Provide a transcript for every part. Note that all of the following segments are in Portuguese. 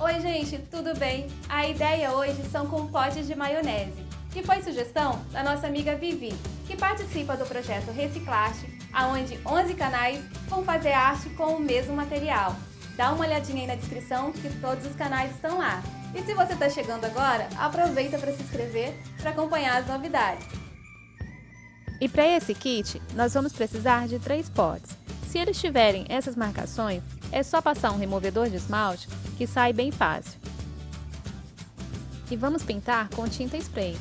Oi gente, tudo bem? A ideia hoje são compotes de maionese, que foi sugestão da nossa amiga Vivi, que participa do projeto Reciclaste, onde 11 canais vão fazer arte com o mesmo material. Dá uma olhadinha aí na descrição que todos os canais estão lá. E se você está chegando agora, aproveita para se inscrever para acompanhar as novidades. E para esse kit, nós vamos precisar de 3 potes. Se eles tiverem essas marcações, é só passar um removedor de esmalte que sai bem fácil. E vamos pintar com tinta spray.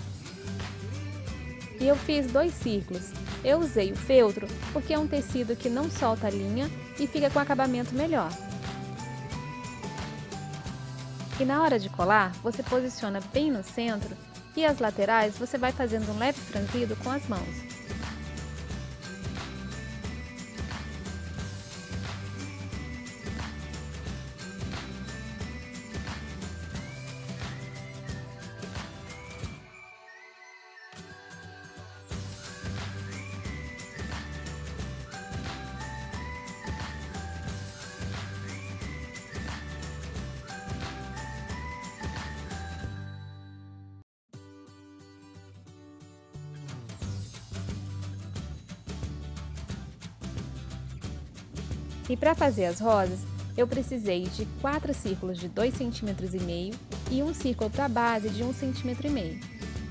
E eu fiz 2 círculos. Eu usei o feltro porque é um tecido que não solta a linha e fica com acabamento melhor. E na hora de colar, você posiciona bem no centro e as laterais você vai fazendo um leve franzido com as mãos. E para fazer as rosas, eu precisei de 4 círculos de 2,5 cm e um círculo para a base de 1,5 cm.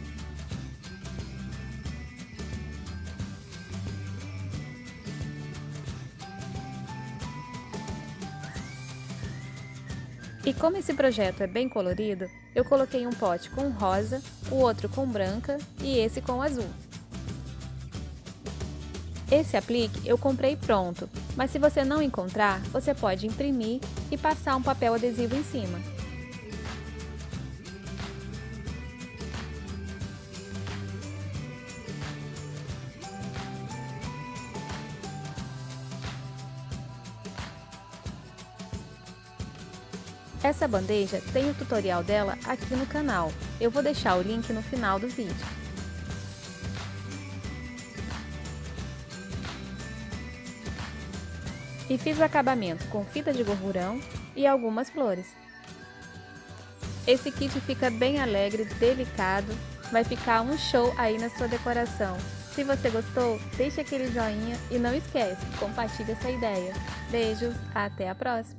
E como esse projeto é bem colorido, eu coloquei um pote com rosa, o outro com branca e esse com azul. Esse aplique eu comprei pronto, mas se você não encontrar, você pode imprimir e passar um papel adesivo em cima. Essa bandeja tem o tutorial dela aqui no canal, eu vou deixar o link no final do vídeo. E fiz o acabamento com fita de gorgurão e algumas flores. Esse kit fica bem alegre, delicado, vai ficar um show aí na sua decoração. Se você gostou, deixe aquele joinha e não esquece, compartilhe essa ideia. Beijos, até a próxima!